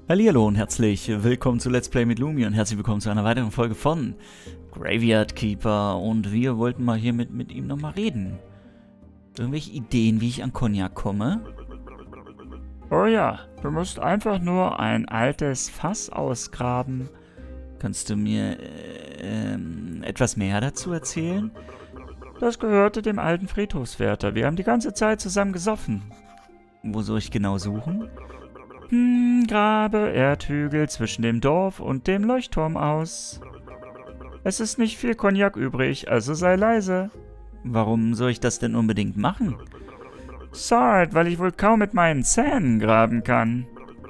Hallihallo und herzlich willkommen zu Let's Play mit Lumi und herzlich willkommen zu einer weiteren Folge von Graveyard Keeper. Und wir wollten mal hier mit ihm nochmal reden. Irgendwelche Ideen, wie ich an Cognac komme? Oh ja, du musst einfach nur ein altes Fass ausgraben. Kannst du mir etwas mehr dazu erzählen? Das gehörte dem alten Friedhofswärter. Wir haben die ganze Zeit zusammen gesoffen. Wo soll ich genau suchen? Grabe Erdhügel zwischen dem Dorf und dem Leuchtturm aus. Es ist nicht viel Cognac übrig, also sei leise. Warum soll ich das denn unbedingt machen? Sard, weil ich wohl kaum mit meinen Zähnen graben kann.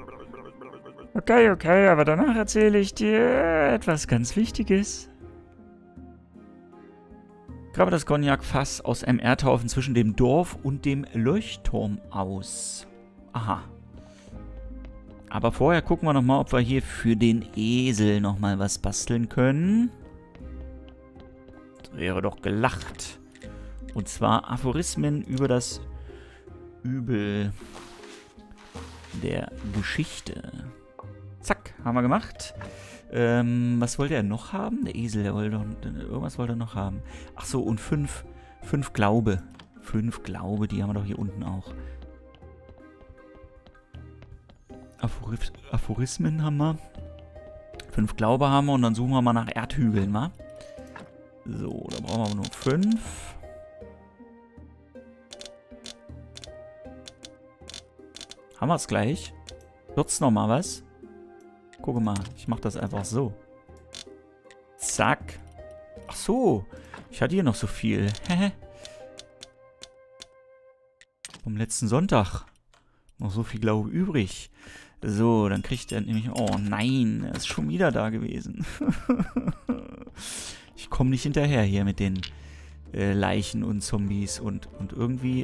Okay, aber danach erzähle ich dir etwas ganz Wichtiges. Grabe das Cognac-Fass aus einem Erdhaufen zwischen dem Dorf und dem Leuchtturm aus. Aha. Aber vorher gucken wir nochmal, ob wir hier für den Esel nochmal was basteln können. Das wäre doch gelacht. Und zwar Aphorismen über das Übel der Geschichte. Zack, haben wir gemacht. Was wollte er noch haben? Der Esel, der wollte doch, irgendwas wollte er noch haben. Ach so, und fünf Glaube. 5 Glaube, die haben wir doch hier unten auch. Aphorismen haben wir. 5 Glaube haben wir und dann suchen wir mal nach Erdhügeln, wa? So, da brauchen wir aber nur 5. Haben wir es gleich? Wird's nochmal was? Gucke mal, ich mache das einfach so. Zack. Ach so, ich hatte hier noch so viel. Vom letzten Sonntag. Noch so viel Glaube übrig. So, dann kriegt er nämlich... Oh nein, er ist schon wieder da gewesen. Ich komme nicht hinterher hier mit den Leichen und Zombies und irgendwie...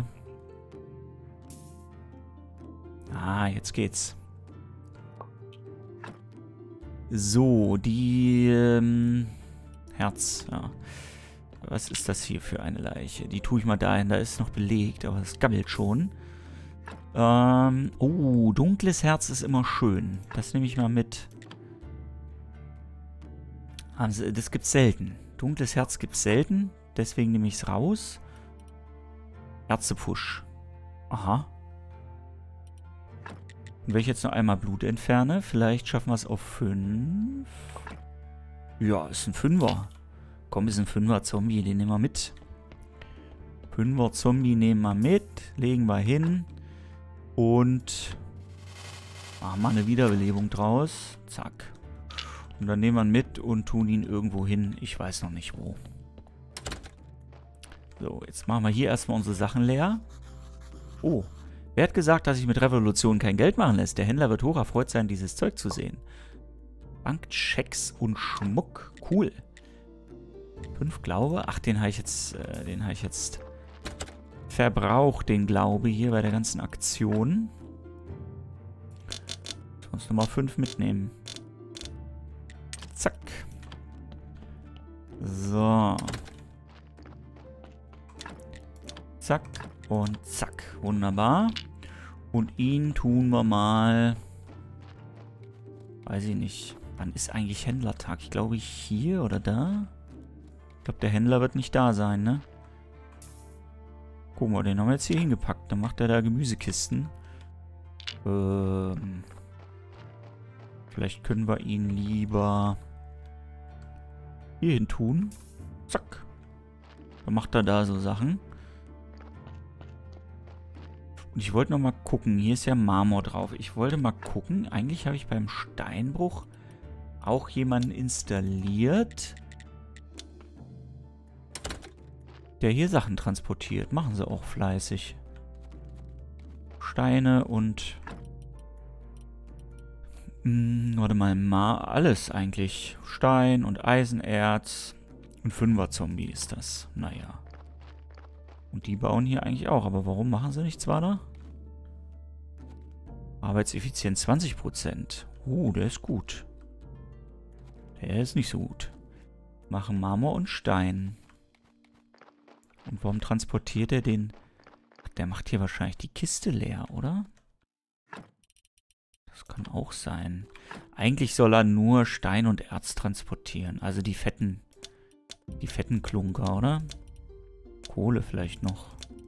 jetzt geht's. So, die... Herz, ja. Was ist das hier für eine Leiche? Die tue ich mal dahin, da ist noch belegt, aber das gammelt schon. Dunkles Herz ist immer schön. Das nehme ich mal mit. Das gibt's selten. Dunkles Herz gibt's selten. Deswegen nehme ich es raus. Herzepusch. Aha. Und wenn ich jetzt noch einmal Blut entferne, vielleicht schaffen wir es auf 5. Ja, ist ein 5er. Komm, ist ein 5er Zombie, den nehmen wir mit. 5er Zombie nehmen wir mit. Legen wir hin. Und machen wir eine Wiederbelebung draus. Zack. Und dann nehmen wir ihn mit und tun ihn irgendwo hin. Ich weiß noch nicht wo. So, jetzt machen wir hier erstmal unsere Sachen leer. Oh, wer hat gesagt, dass sich mit Revolution kein Geld machen lässt? Der Händler wird hoch erfreut sein, dieses Zeug zu sehen. Bankchecks und Schmuck. Cool. 5 Glaube. Ach, den habe ich jetzt verbraucht, den Glaube hier bei der ganzen Aktion. Sonst nochmal 5 mitnehmen. Zack. So. Zack und zack. Wunderbar. Und ihn tun wir mal... Weiß ich nicht. Wann ist eigentlich Händlertag? Ich glaube hier oder da? Ich glaube, der Händler wird nicht da sein, ne? Gucken wir, den haben wir jetzt hier hingepackt. Dann macht er da Gemüsekisten. Vielleicht können wir ihn lieber hier hin tun. Zack. Dann macht er da so Sachen. Und ich wollte noch mal gucken. Hier ist ja Marmor drauf. Ich wollte mal gucken. Eigentlich habe ich beim Steinbruch auch jemanden installiert, der hier Sachen transportiert. Machen sie auch fleißig. Steine und... warte mal, alles eigentlich. Stein und Eisenerz. Und 5er-Zombie ist das. Naja. Und die bauen hier eigentlich auch. Aber warum machen sie nichts weiter? Arbeitseffizienz 20%. Der ist gut. Der ist nicht so gut. Machen Marmor und Stein. Und warum transportiert er den... Ach, der macht hier wahrscheinlich die Kiste leer, oder? Das Das kann auch sein. Eigentlich soll er nur Stein und Erz transportieren. Also die fetten Klunker, oder? Kohle vielleicht noch.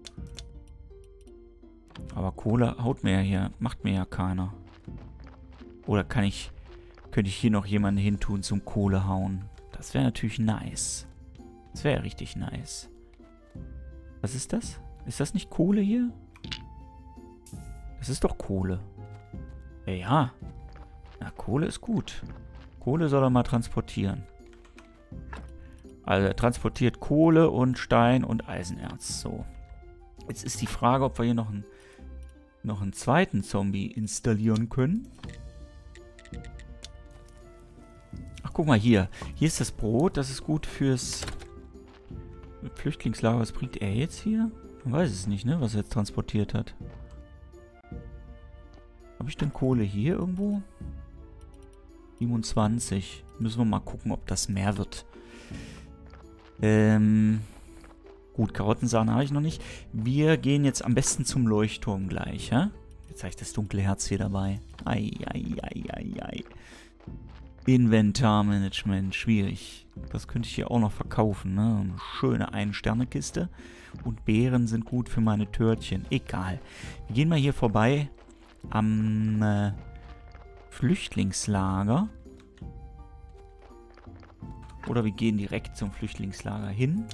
Aber Kohle haut mir ja hier, macht mir ja keiner. Oder könnte ich hier noch jemanden hintun zum Kohle hauen? Das wäre natürlich nice. Das wäre richtig nice. Was ist das? Ist das nicht Kohle hier? Das ist doch Kohle. Ja. Na, Kohle ist gut. Kohle soll er mal transportieren. Also er transportiert Kohle und Stein und Eisenerz. So. Jetzt ist die Frage, ob wir hier noch einen zweiten Zombie installieren können. Ach, guck mal hier. Hier ist das Brot. Das ist gut fürs Flüchtlingslager. Was bringt er jetzt hier? Man weiß es nicht, ne? Was er jetzt transportiert hat. Habe ich denn Kohle hier irgendwo? 27. Müssen wir mal gucken, ob das mehr wird. Gut, Karottensahne habe ich noch nicht. Wir gehen jetzt am besten zum Leuchtturm gleich, ja? Jetzt habe ich das dunkle Herz hier dabei. Ei. Inventarmanagement, schwierig. Das könnte ich hier auch noch verkaufen, ne? Eine schöne 1-Sterne-Kiste. Und Beeren sind gut für meine Törtchen. Egal. Wir gehen mal hier vorbei am Flüchtlingslager. Oder wir gehen direkt zum Flüchtlingslager hin.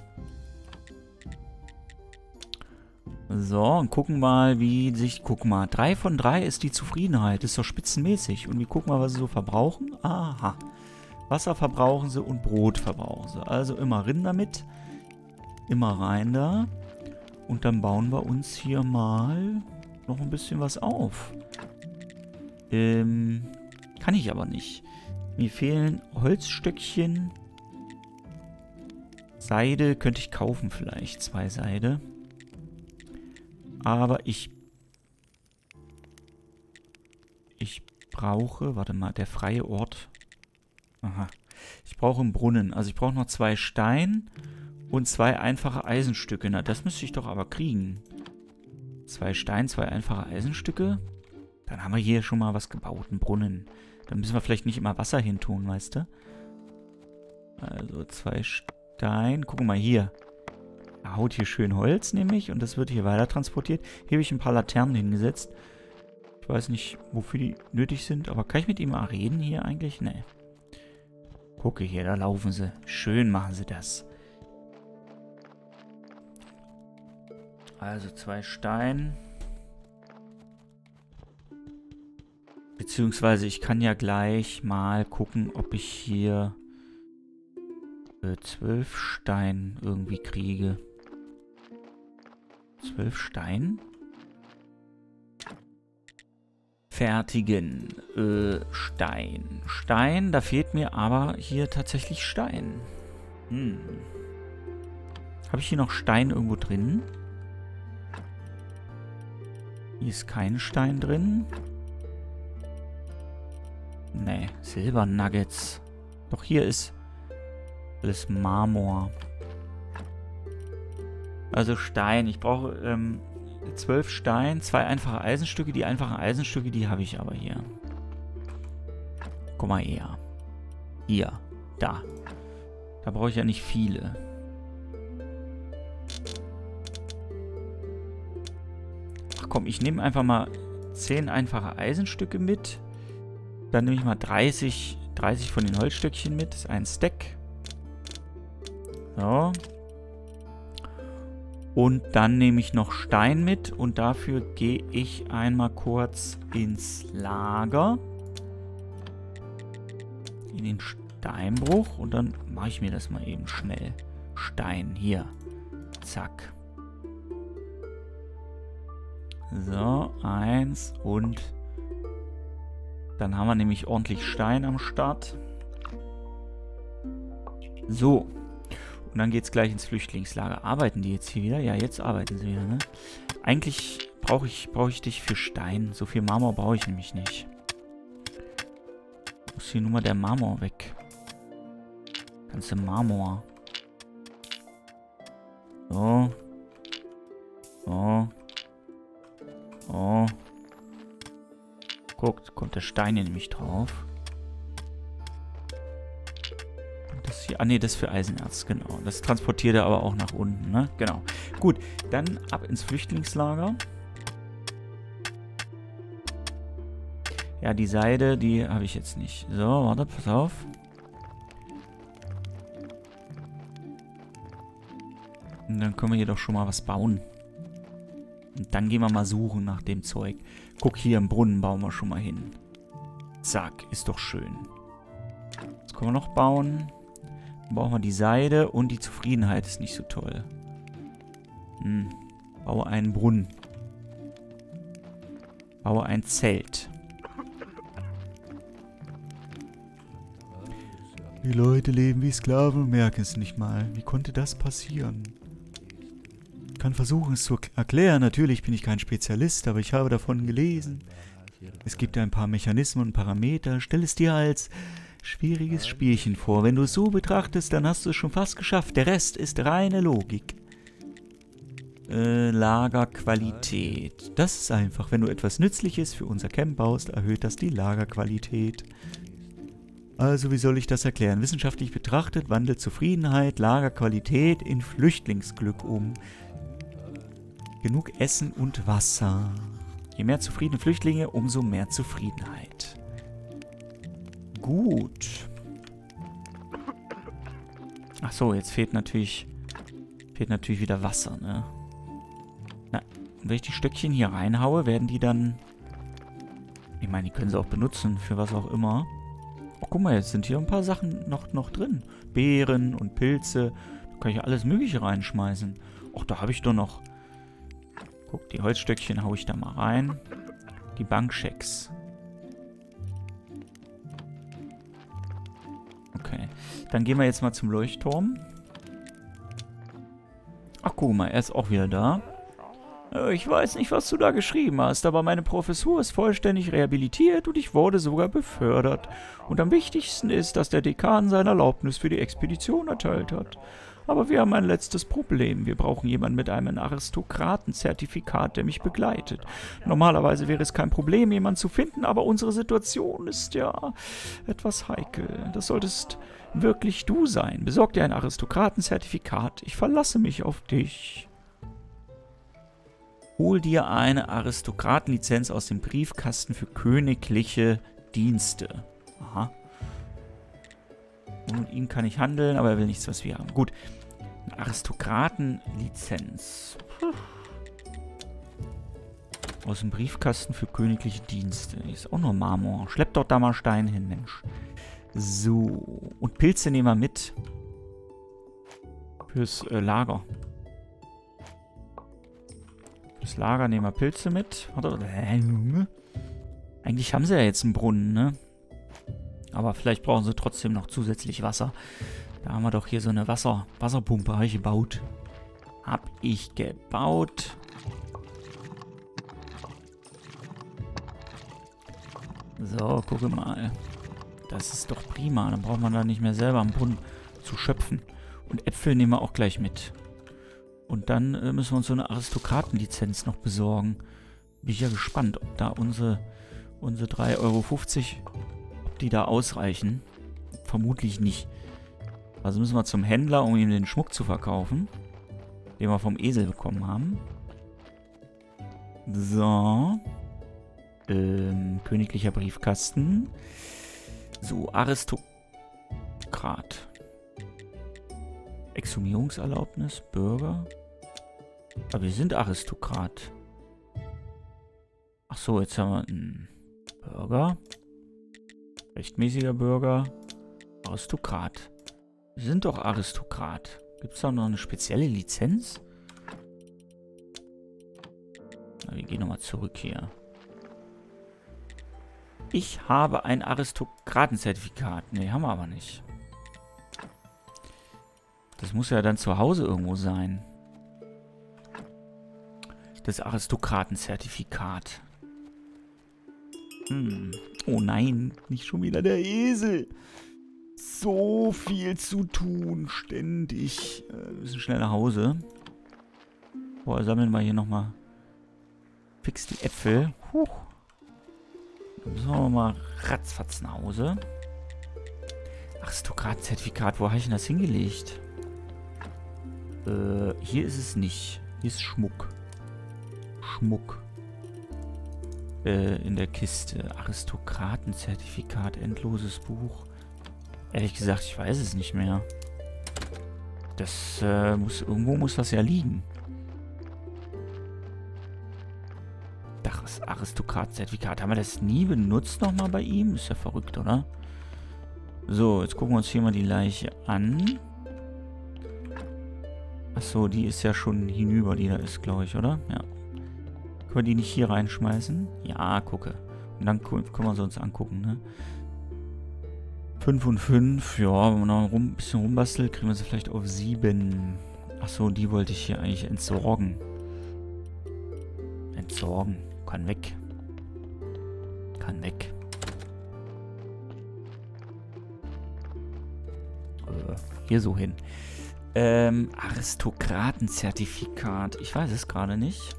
So, und gucken mal, wie sich... Guck mal, 3 von 3 ist die Zufriedenheit. Ist doch spitzenmäßig. Und wir gucken mal, was sie so verbrauchen. Aha. Wasser verbrauchen sie und Brot verbrauchen sie. Also immer Rinder mit. Immer rein da. Und dann bauen wir uns hier mal noch ein bisschen was auf. Kann ich aber nicht. Mir fehlen Holzstöckchen. Seide könnte ich kaufen vielleicht. 2 Seide. Aber ich brauche... Warte mal, der freie Ort. Aha. Ich brauche einen Brunnen. Also ich brauche noch 2 Stein und 2 einfache Eisenstücke. Na, das müsste ich doch aber kriegen. 2 Stein, 2 einfache Eisenstücke. Dann haben wir hier schon mal was gebaut. Einen Brunnen. Dann müssen wir vielleicht nicht immer Wasser hin tun, weißt du? Also 2 Stein. Guck mal hier. Er haut hier schön Holz nämlich und das wird hier weiter transportiert. Hier habe ich ein paar Laternen hingesetzt. Ich weiß nicht, wofür die nötig sind, aber kann ich mit ihm mal reden hier eigentlich? Nee. Gucke hier, da laufen sie. Schön machen sie das. Also 2 Stein. Beziehungsweise ich kann ja gleich mal gucken, ob ich hier 12 Stein irgendwie kriege. 12 Stein? Fertigen. Stein. Stein, da fehlt mir aber hier tatsächlich Stein. Habe ich hier noch Stein irgendwo drin? Hier ist kein Stein drin. Nee, Silbernuggets. Doch hier ist alles Marmor. Also Stein. Ich brauche 12 Stein, 2 einfache Eisenstücke. Die einfachen Eisenstücke, die habe ich aber hier. Guck mal her. Hier. Da. Da brauche ich ja nicht viele. Ach komm, ich nehme einfach mal 10 einfache Eisenstücke mit. Dann nehme ich mal 30 von den Holzstöckchen mit. Das ist ein Stack. So. Und dann nehme ich noch Stein mit. Und dafür gehe ich einmal kurz ins Lager. In den Steinbruch. Und dann mache ich mir das mal eben schnell. Stein, hier. Zack. So, 1 und... Dann haben wir nämlich ordentlich Stein am Start. So. Und dann geht es gleich ins Flüchtlingslager. Arbeiten die jetzt hier wieder? Ja, jetzt arbeiten sie wieder, ne? Eigentlich brauche ich dich für Stein. So viel Marmor brauche ich nämlich nicht. Muss hier nur mal der Marmor weg. Ganze Marmor. So. So. So. Guckt, kommt der Stein hier nämlich drauf. Und das hier, ah ne, das ist für Eisenerz, genau. Das transportiert er aber auch nach unten, ne? Genau. Gut, dann ab ins Flüchtlingslager. Ja, die Seide, die habe ich jetzt nicht. So, warte, pass auf. Und dann können wir hier doch schon mal was bauen. Und dann gehen wir mal suchen nach dem Zeug. Guck, hier im Brunnen bauen wir schon mal hin. Zack, ist doch schön. Was können wir noch bauen? Dann brauchen wir die Seide und die Zufriedenheit ist nicht so toll. Baue einen Brunnen. Baue ein Zelt. Die Leute leben wie Sklaven und merken es nicht mal. Wie konnte das passieren? Ich kann versuchen, es zu erklären. Natürlich bin ich kein Spezialist, aber ich habe davon gelesen. Es gibt ein paar Mechanismen und Parameter. Stell es dir als schwieriges Spielchen vor. Wenn du es so betrachtest, dann hast du es schon fast geschafft. Der Rest ist reine Logik. Lagerqualität. Das ist einfach. Wenn du etwas Nützliches für unser Camp baust, erhöht das die Lagerqualität. Also, wie soll ich das erklären? Wissenschaftlich betrachtet wandelt Zufriedenheit, Lagerqualität in Flüchtlingsglück um. Genug Essen und Wasser. Je mehr zufriedene Flüchtlinge, umso mehr Zufriedenheit. Gut. Ach so, jetzt fehlt natürlich wieder Wasser, ne? Na, wenn ich die Stöckchen hier reinhaue, werden die dann... Ich meine, die können sie auch benutzen, für was auch immer. Oh, guck mal, jetzt sind hier ein paar Sachen noch drin. Beeren und Pilze. Da kann ich ja alles Mögliche reinschmeißen. Och, da habe ich doch noch... Guck, die Holzstöckchen haue ich da mal rein. Die Bankschecks. Okay. Dann gehen wir jetzt mal zum Leuchtturm. Ach, guck mal, er ist auch wieder da. Ich weiß nicht, was du da geschrieben hast, aber meine Professur ist vollständig rehabilitiert und ich wurde sogar befördert. Und am wichtigsten ist, dass der Dekan seine Erlaubnis für die Expedition erteilt hat. Aber wir haben ein letztes Problem. Wir brauchen jemanden mit einem Aristokratenzertifikat, der mich begleitet. Normalerweise wäre es kein Problem, jemanden zu finden, aber unsere Situation ist ja etwas heikel. Das solltest wirklich du sein. Besorg dir ein Aristokratenzertifikat. Ich verlasse mich auf dich. Hol dir eine Aristokratenlizenz aus dem Briefkasten für königliche Dienste. Aha. Und mit ihm kann ich handeln, aber er will nichts, was wir haben. Gut. Eine Aristokratenlizenz. Aus dem Briefkasten für königliche Dienste. Ist auch nur Marmor. Schlepp doch da mal Stein hin, Mensch. So. Und Pilze nehmen wir mit. Fürs Lager. Fürs Lager nehmen wir Pilze mit. Eigentlich haben sie ja jetzt einen Brunnen, ne? Aber vielleicht brauchen sie trotzdem noch zusätzlich Wasser. Da haben wir doch hier so eine Wasserpumpe habe ich gebaut. Hab ich gebaut. So, gucke mal. Das ist doch prima. Dann braucht man da nicht mehr selber am Brunnen zu schöpfen. Und Äpfel nehmen wir auch gleich mit. Und dann müssen wir uns so eine Aristokratenlizenz noch besorgen. Bin ich ja gespannt, ob da unsere 3,50 Euro, ob die da ausreichen. Vermutlich nicht. Also müssen wir zum Händler, um ihm den Schmuck zu verkaufen, den wir vom Esel bekommen haben. So. Königlicher Briefkasten. So, Aristokrat. Exhumierungserlaubnis, Bürger. Aber wir sind Aristokrat. Ach so, jetzt haben wir einen Bürger. Rechtmäßiger Bürger. Aristokrat. Wir sind doch Aristokrat. Gibt es da noch eine spezielle Lizenz? Na, wir gehen nochmal zurück hier. Ich habe ein Aristokratenzertifikat. Ne, haben wir aber nicht. Das muss ja dann zu Hause irgendwo sein. Das Aristokratenzertifikat. Oh nein, nicht schon wieder der Esel. So viel zu tun, ständig. Wir müssen schnell nach Hause. Boah, sammeln wir hier nochmal fix die Äpfel. Dann müssen wir mal ratzfatz nach Hause. Aristokratenzertifikat, wo habe ich denn das hingelegt? Hier ist es nicht. Hier ist Schmuck. Schmuck. In der Kiste. Aristokratenzertifikat, endloses Buch. Ehrlich gesagt, ich weiß es nicht mehr. Das irgendwo muss das ja liegen. Das Aristokratenzertifikat. Haben wir das nie benutzt nochmal bei ihm? Ist ja verrückt, oder? So, jetzt gucken wir uns hier mal die Leiche an. Achso, die ist ja schon hinüber, die da ist, glaube ich, oder? Ja. Können wir die nicht hier reinschmeißen? Ja, gucke. Und dann können wir sie uns angucken, ne? 5 und 5. Ja, wenn man noch ein bisschen rumbastelt, kriegen wir sie vielleicht auf 7. Achso, die wollte ich hier eigentlich entsorgen. Entsorgen. Kann weg. Kann weg. Hier so hin. Aristokratenzertifikat. Ich weiß es gerade nicht.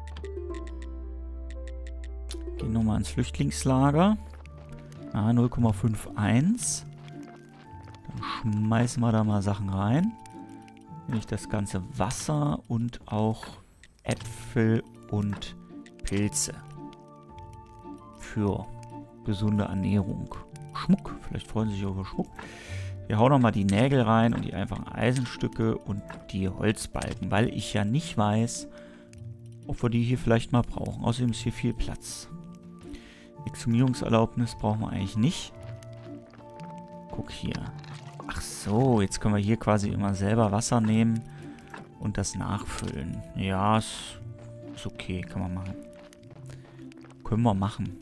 Gehen nochmal ins Flüchtlingslager. 0,51. Dann schmeißen wir da mal Sachen rein. Nämlich das ganze Wasser und auch Äpfel und Pilze. Für gesunde Ernährung. Schmuck. Vielleicht freuen Sie sich über Schmuck. Wir hauen nochmal die Nägel rein und die einfachen Eisenstücke und die Holzbalken, weil ich ja nicht weiß, ob wir die hier vielleicht mal brauchen. Außerdem ist hier viel Platz. Exhumierungserlaubnis brauchen wir eigentlich nicht. Guck hier. Ach so, jetzt können wir hier quasi immer selber Wasser nehmen und das nachfüllen. Ja, ist okay, kann man machen. Können wir machen.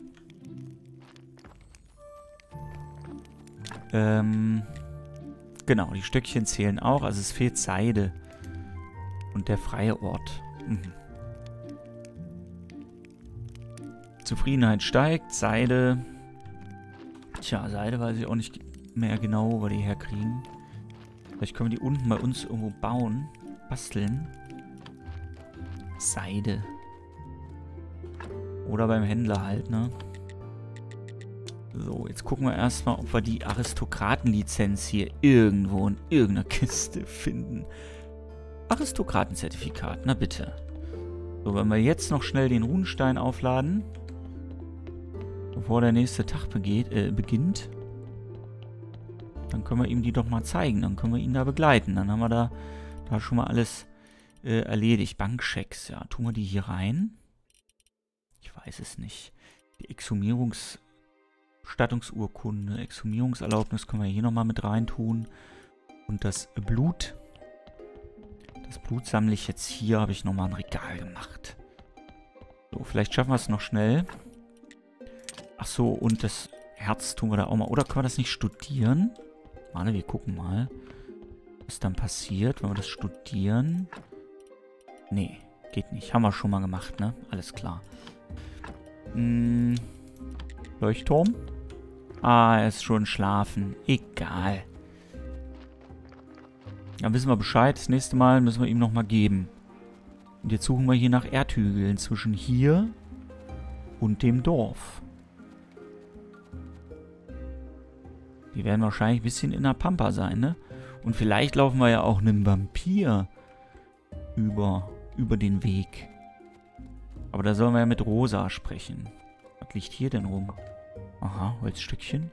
Genau, die Stöckchen zählen auch. Also es fehlt Seide. Und der freie Ort. Zufriedenheit steigt. Seide. Tja, Seide weiß ich auch nicht mehr genau, wo wir die herkriegen. Vielleicht können wir die unten bei uns irgendwo bauen. Basteln. Seide. Oder beim Händler halt, ne? So, jetzt gucken wir erstmal, ob wir die Aristokratenlizenz hier irgendwo in irgendeiner Kiste finden. Aristokratenzertifikat, na bitte. So, wenn wir jetzt noch schnell den Runenstein aufladen, bevor der nächste Tag beginnt, dann können wir ihm die doch mal zeigen. Dann können wir ihn da begleiten. Dann haben wir da schon mal alles erledigt. Bankchecks, ja. Tun wir die hier rein? Ich weiß es nicht. Die Exhumierungsurkunde, Exhumierungserlaubnis können wir hier nochmal mit rein tun. Und das Blut. Das Blut sammle ich jetzt hier, habe ich nochmal ein Regal gemacht. So, vielleicht schaffen wir es noch schnell. Ach so, und das Herz tun wir da auch mal. Oder können wir das nicht studieren? Warte, wir gucken mal, was dann passiert, wenn wir das studieren. Nee, geht nicht. Haben wir schon mal gemacht, ne? Alles klar. Leuchtturm? Ah, er ist schon schlafen. Egal. Dann wissen wir Bescheid. Das nächste Mal müssen wir ihm nochmal geben. Und jetzt suchen wir hier nach Erdhügeln zwischen hier und dem Dorf. Die werden wahrscheinlich ein bisschen in der Pampa sein, ne? Und vielleicht laufen wir ja auch einem Vampir über den Weg. Aber da sollen wir ja mit Rosa sprechen. Was liegt hier denn rum? Aha, Holzstückchen.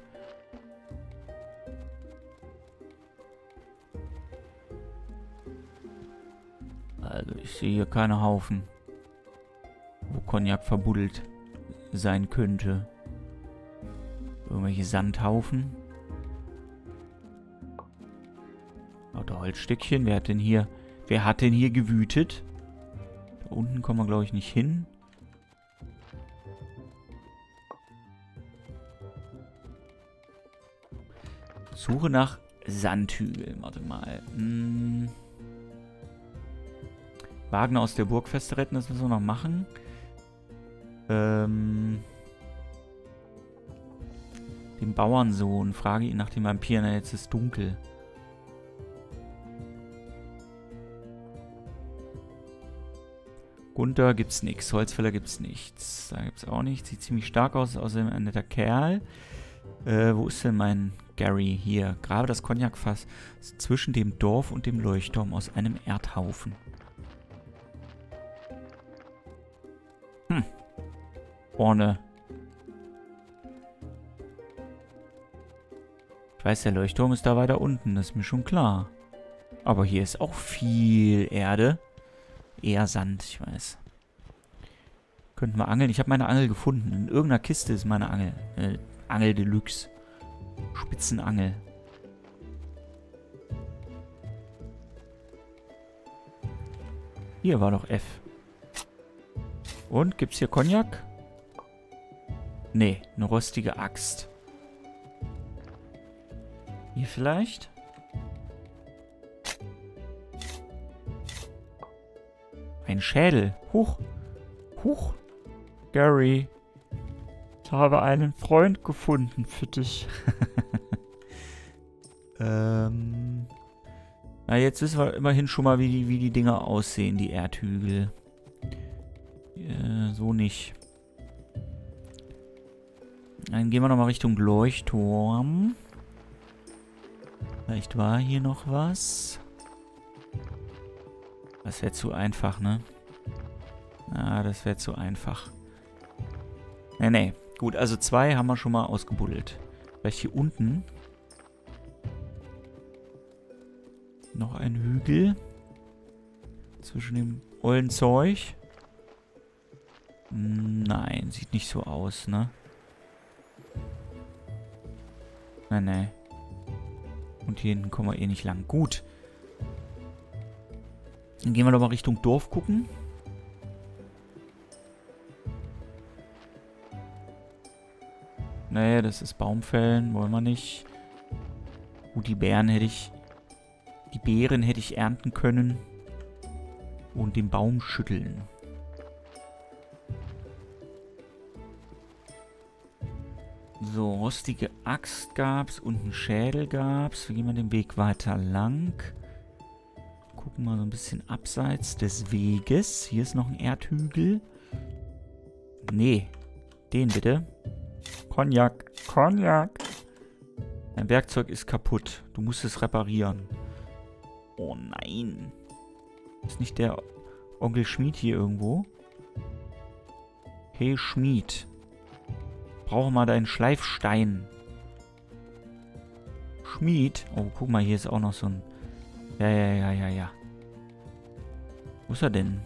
Also ich sehe hier keine Haufen, wo Cognac verbuddelt sein könnte. Irgendwelche Sandhaufen. Lauter Holzstückchen. Wer hat denn hier gewütet? Da unten kommen wir, glaube ich, nicht hin. Suche nach Sandhügeln. Warte mal. Wagner aus der Burgfeste retten, das müssen wir noch machen. Den Bauernsohn. Frage ihn nach dem Vampir. Na, jetzt ist dunkel. Runter gibt's nichts. Holzfäller gibt's nichts. Da gibt's auch nichts. Sieht ziemlich stark aus. Außerdem ein netter Kerl. Wo ist denn mein Gary? Hier. Grabe das Cognacfass zwischen dem Dorf und dem Leuchtturm aus einem Erdhaufen. Vorne. Ich weiß, der Leuchtturm ist da weiter unten. Das ist mir schon klar. Aber hier ist auch viel Erde. Eher Sand, ich weiß. Könnten wir angeln. Ich habe meine Angel gefunden. In irgendeiner Kiste ist meine Angel. Angel Deluxe. Spitzenangel. Hier war doch F. Und, gibt's hier Cognac? Nee, eine rostige Axt. Hier vielleicht? Ein Schädel. Huch. Huch. Gary. Ich habe einen Freund gefunden für dich. Na, jetzt wissen wir immerhin schon mal, wie die Dinger aussehen, die Erdhügel. So nicht. Dann gehen wir nochmal Richtung Leuchtturm. Vielleicht war hier noch was. Das wäre zu einfach, ne? Ah, das wäre zu einfach. Nee. Gut, also 2 haben wir schon mal ausgebuddelt. Vielleicht hier unten. Noch ein Hügel. Zwischen dem ollen Zeug. Nein, sieht nicht so aus, ne? Nee. Und hier hinten kommen wir eh nicht lang. Gut. Dann gehen wir doch mal Richtung Dorf gucken. Nee, das ist Baumfällen. Wollen wir nicht. Gut, die Beeren hätte ich ernten können. Und den Baum schütteln. So, rostige Axt gab's und einen Schädel gab's. Wir gehen mal den Weg weiter lang. Gucken mal so ein bisschen abseits des Weges. Hier ist noch ein Erdhügel. Nee, den bitte. Cognac. Cognac. Dein Werkzeug ist kaputt. Du musst es reparieren. Oh nein. Ist nicht der Onkel Schmied hier irgendwo? Hey Schmied. Brauche mal deinen Schleifstein. Schmied. Oh, guck mal, hier ist auch noch so ein... Ja. Wo ist er denn?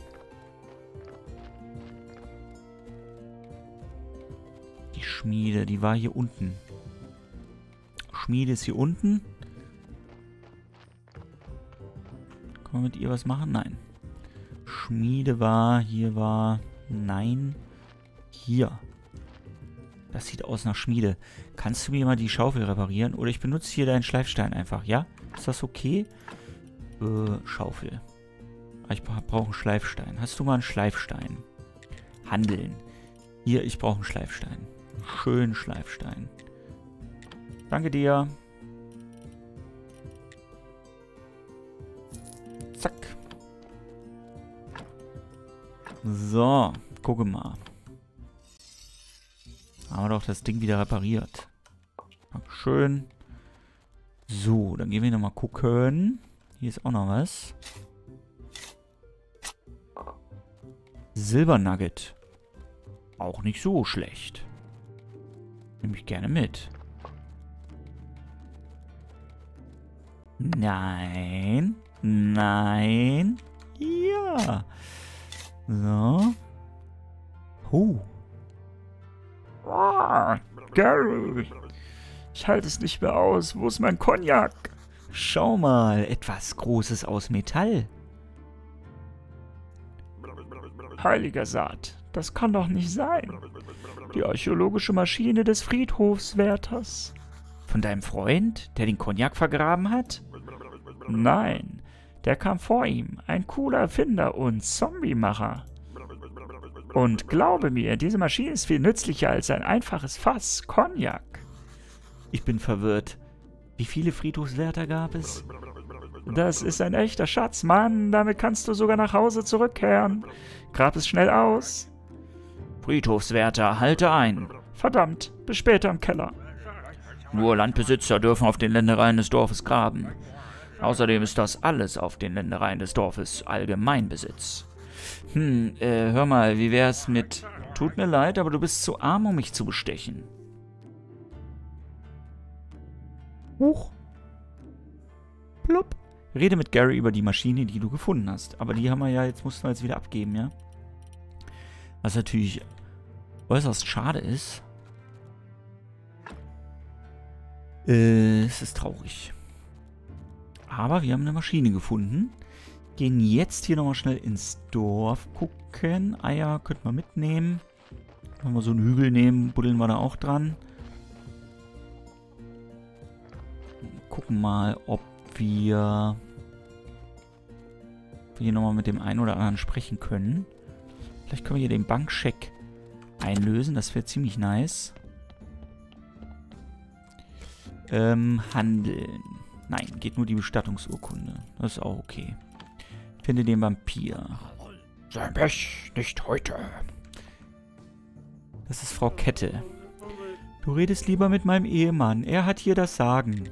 Die Schmiede, die war hier unten. Schmiede ist hier unten. Kann man mit ihr was machen? Nein. Schmiede war, hier war... Nein. Hier. Das sieht aus nach Schmiede. Kannst du mir mal die Schaufel reparieren? Oder ich benutze hier deinen Schleifstein einfach, ja? Ist das okay? Schaufel. Ich brauche einen Schleifstein. Hast du mal einen Schleifstein? Handeln. Hier, ich brauche einen Schleifstein. Schönen Schleifstein. Danke dir. Zack. So, gucke mal. Haben wir doch das Ding wieder repariert. Schön. So, dann gehen wir nochmal gucken. Hier ist auch noch was. Silbernugget. Auch nicht so schlecht. Nehme ich gerne mit. Nein. Nein. Ja. So. Gary. Ich halte es nicht mehr aus. Wo ist mein Cognac? Schau mal, etwas Großes aus Metall. Heiliger Saat, das kann doch nicht sein. Die archäologische Maschine des Friedhofswärters. Von deinem Freund, der den Cognac vergraben hat? Nein, der kam vor ihm. Ein cooler Erfinder und Zombiemacher. Und glaube mir, diese Maschine ist viel nützlicher als ein einfaches Fass Cognac. Ich bin verwirrt. Wie viele Friedhofswärter gab es? Das ist ein echter Schatz, Mann. Damit kannst du sogar nach Hause zurückkehren. Grab es schnell aus. Friedhofswärter, halte ein. Verdammt, bis später im Keller. Nur Landbesitzer dürfen auf den Ländereien des Dorfes graben. Außerdem ist das alles auf den Ländereien des Dorfes Allgemeinbesitz. Hör mal, wie wär's mit... Tut mir leid, aber du bist zu arm, um mich zu bestechen. Huch. Plupp. Rede mit Gary über die Maschine, die du gefunden hast. Aber die haben wir ja, jetzt mussten wir jetzt wieder abgeben, ja? Was natürlich äußerst schade ist. Es ist traurig. Aber wir haben eine Maschine gefunden. Gehen jetzt hier nochmal schnell ins Dorf gucken. Eier könnten wir mitnehmen. Wenn wir so einen Hügel nehmen, buddeln wir da auch dran. Gucken mal, ob wir hier nochmal mit dem einen oder anderen sprechen können. Vielleicht können wir hier den Bankscheck einlösen. Das wäre ziemlich nice. Handeln. Nein, geht nur die Bestattungsurkunde. Das ist auch okay. Finde den Vampir. Sein Pech, nicht heute. Das ist Frau Kette. Du redest lieber mit meinem Ehemann. Er hat hier das Sagen.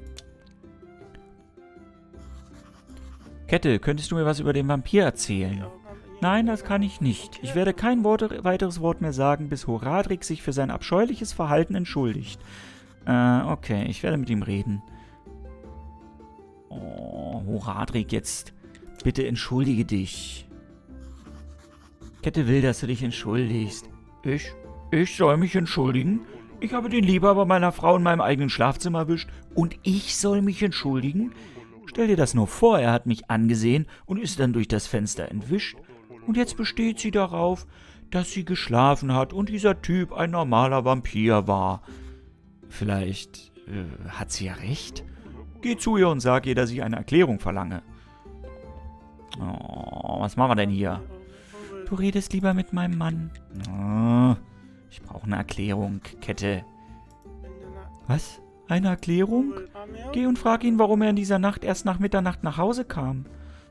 Kette, könntest du mir was über den Vampir erzählen? Nein, das kann ich nicht. Ich werde kein weiteres Wort mehr sagen, bis Horadric sich für sein abscheuliches Verhalten entschuldigt. Okay, ich werde mit ihm reden. Oh, Horadric, jetzt bitte entschuldige dich. Kette will, dass du dich entschuldigst. Ich soll mich entschuldigen? Ich habe den Liebhaber meiner Frau in meinem eigenen Schlafzimmer erwischt und ich soll mich entschuldigen? Stell dir das nur vor, er hat mich angesehen und ist dann durch das Fenster entwischt. Und jetzt besteht sie darauf, dass sie geschlafen hat und dieser Typ ein normaler Vampir war. Vielleicht hat sie ja recht. Geh zu ihr und sag ihr, dass ich eine Erklärung verlange. Oh, was machen wir denn hier? Du redest lieber mit meinem Mann. Oh, ich brauche eine Erklärung, Kette. Was? Eine Erklärung? Geh und frag ihn, warum er in dieser Nacht erst nach Mitternacht nach Hause kam.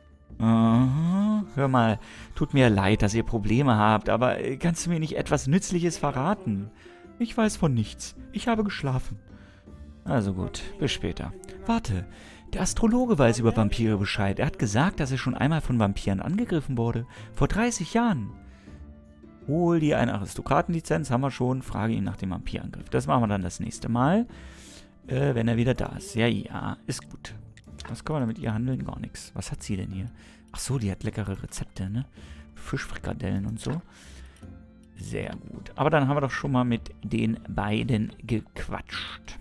Hör mal, tut mir leid, dass ihr Probleme habt, aber kannst du mir nicht etwas Nützliches verraten? Ich weiß von nichts. Ich habe geschlafen. Also gut, bis später. Warte, der Astrologe weiß über Vampire Bescheid. Er hat gesagt, dass er schon einmal von Vampiren angegriffen wurde. Vor 30 Jahren. Hol dir eine Aristokratenlizenz, haben wir schon. Frage ihn nach dem Vampirangriff. Das machen wir dann das nächste Mal, wenn er wieder da ist. Ja, ist gut. Was können wir mit ihr handeln? Gar nichts. Was hat sie denn hier? Ach so, die hat leckere Rezepte, ne? Fischfrikadellen und so. Sehr gut. Aber dann haben wir doch schon mal mit den beiden gequatscht.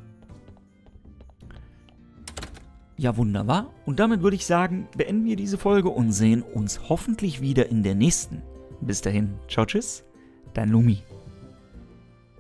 Ja, wunderbar. Und damit würde ich sagen, beenden wir diese Folge und sehen uns hoffentlich wieder in der nächsten. Bis dahin. Ciao, tschüss. Dein Lumi.